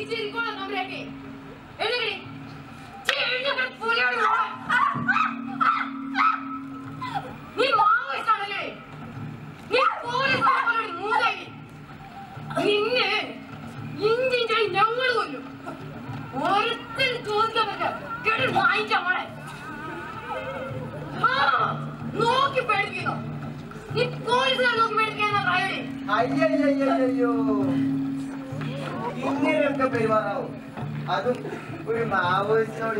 അയ്യോ ഇങ്ങനെയൊക്കെ പെരുമാറാവും അതും ഒരു മാവോയിസ്റ്റിനോട്.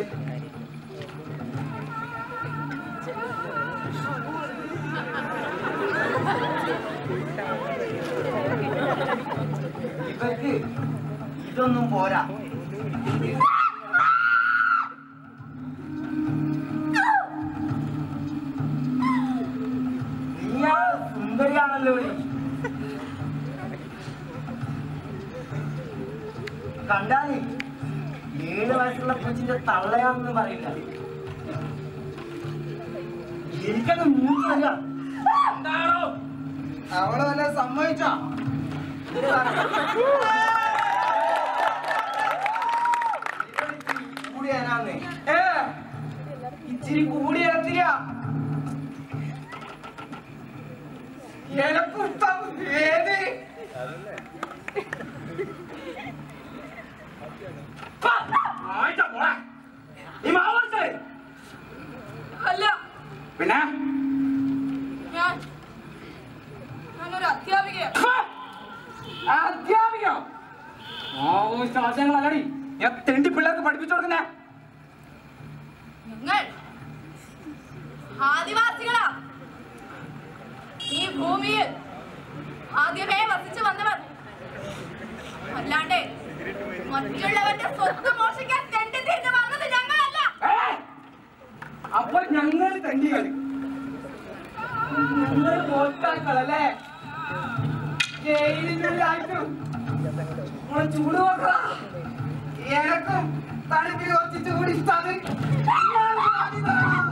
ഇവർക്ക് ഇതൊന്നും പോരാ. നീയാ സുന്ദരിയാണല്ലോ. കണ്ടാലേ 7 വയസ്സുള്ള കൊച്ചിന്റെ തള്ളയാണെന്ന് പറയില്ല. എനിക്കത് മൂന്ന് വരിക. എന്താണോ അവള് വല്ല സമ്മതിച്ചാ? കൂടിയാനാന്നേ ഇച്ചിരി കൂടിയിടത്തില്ല. എനക്കുഷ്ടം ഏത് അല്ല പിന്നെ ഞാനൊരു അധ്യാപികയാണ്. അധ്യാപിക ആവശ്യങ്ങളല്ലടി ഞാൻ തെണ്ടി പിള്ളേർക്ക് പഠിപ്പിച്ചു കൊടുക്കുന്നേ. നിങ്ങൾ ആദിവാസികളാ. ഈ ഭൂമിയിൽ ആദ്യമേ വസിച്ചു വന്നവർ. അല്ലാണ്ട് മറ്റുള്ളവരുടെ സ്വത്ത് മോഷിക്കാൻ തെണ്ടി തിരിഞ്ഞു വന്നത് ഞങ്ങളല്ല. അപ്പൊ ഞങ്ങൾ തെണ്ടികൾ, ഞങ്ങൾ മോഷ്ടാക്കളല്ലേ? ജയിലിലായിട്ടും ചൂട് നോക്കാം. എനക്കും തണുപ്പിൽ കുറച്ച് ചൂട് ഇഷ്ടമാണ്.